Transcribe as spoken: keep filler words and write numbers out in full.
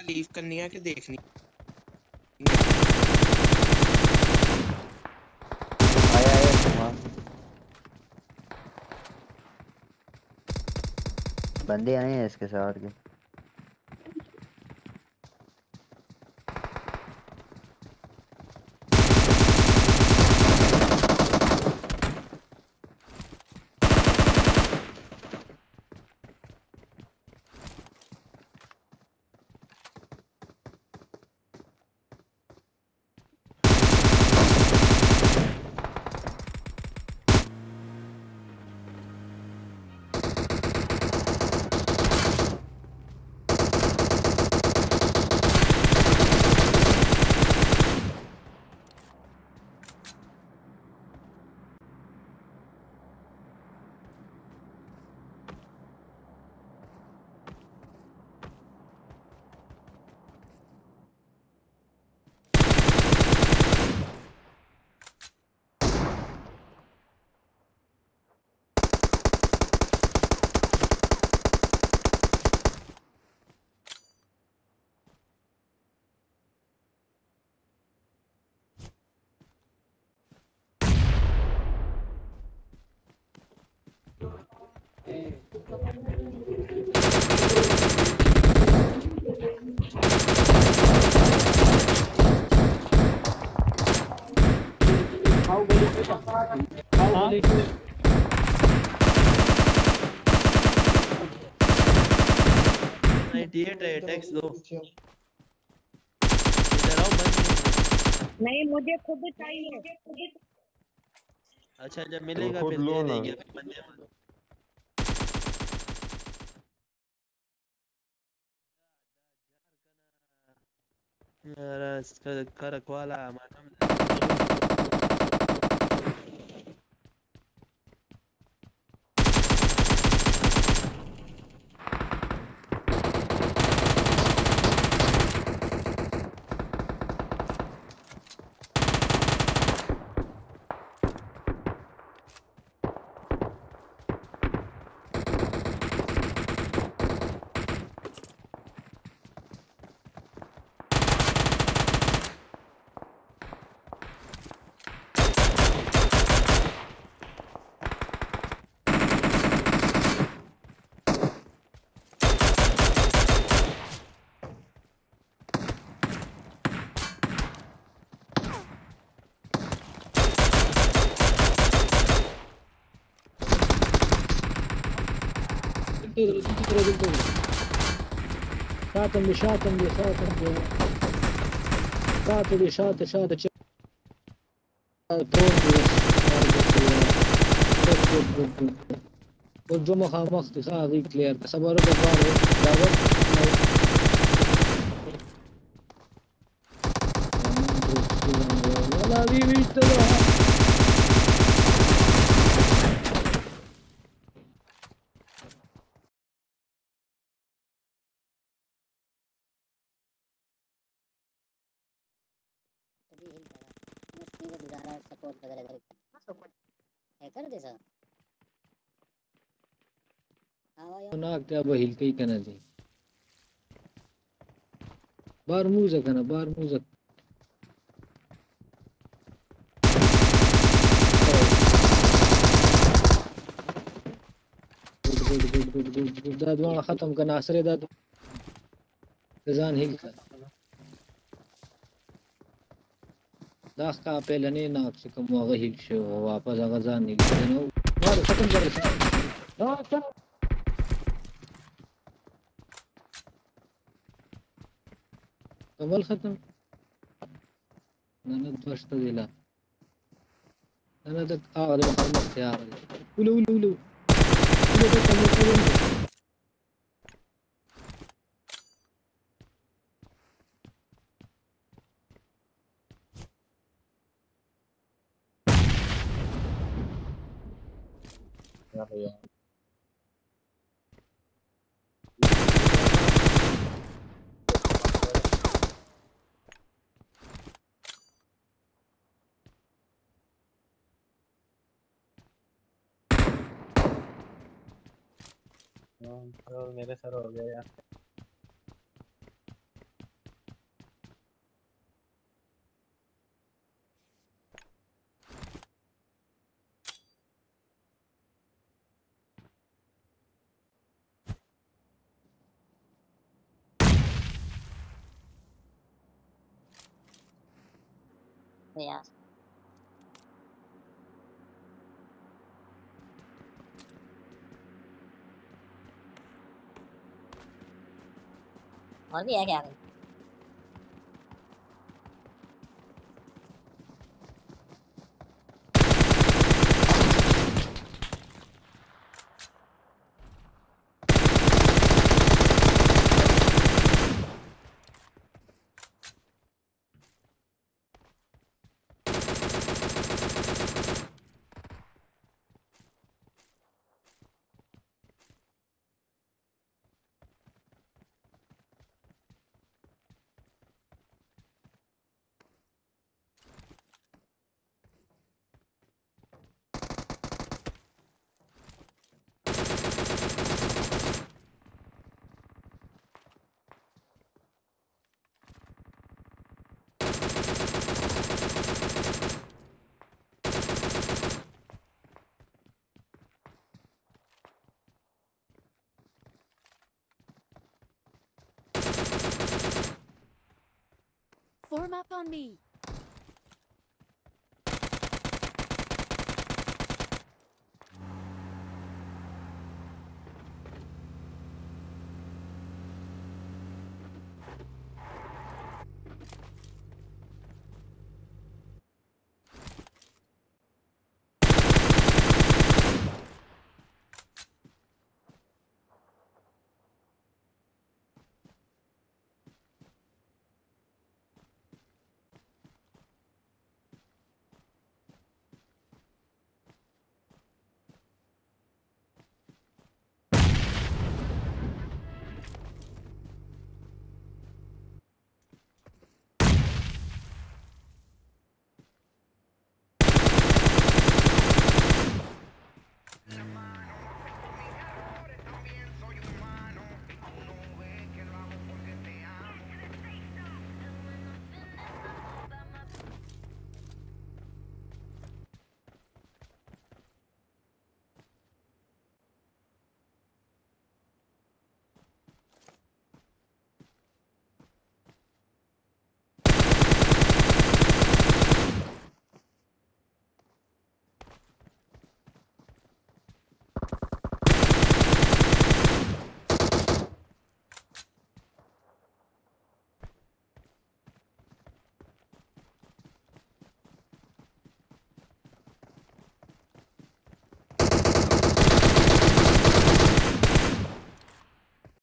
Leave करनी है कि देखनी आया आया बंदे आए हैं इसके साथ के टैक्स दो इधर आओ बंद नहीं मुझे खुद चाहिए। अच्छा जब मिलेगा फिर दे देंगे बंदे यार करक वाला شاطم لي شاطم لي شاطم لي شاطم لي شاطم شاطم والجمعة خامختي خاذي كلير صبر ببارو داور ولا بيبي تبع सपोर्ट वगैरह कर दे सर هناك تابه الكي كندي بار موزة كنا بار موزة داد وانا ختم كنا عسري داد كزان هيك داخ کا پہلے نہیں ناک سے کم واغ هیک شو واپس غزان نہیں نو مار ختم کر ها اول ختم انا دوشت ديلا انا دك اه ده خلصت يا ولو ولو ولو يا भैया मेरे सर हो गया यार तो यार और भी है क्या? Form up on me.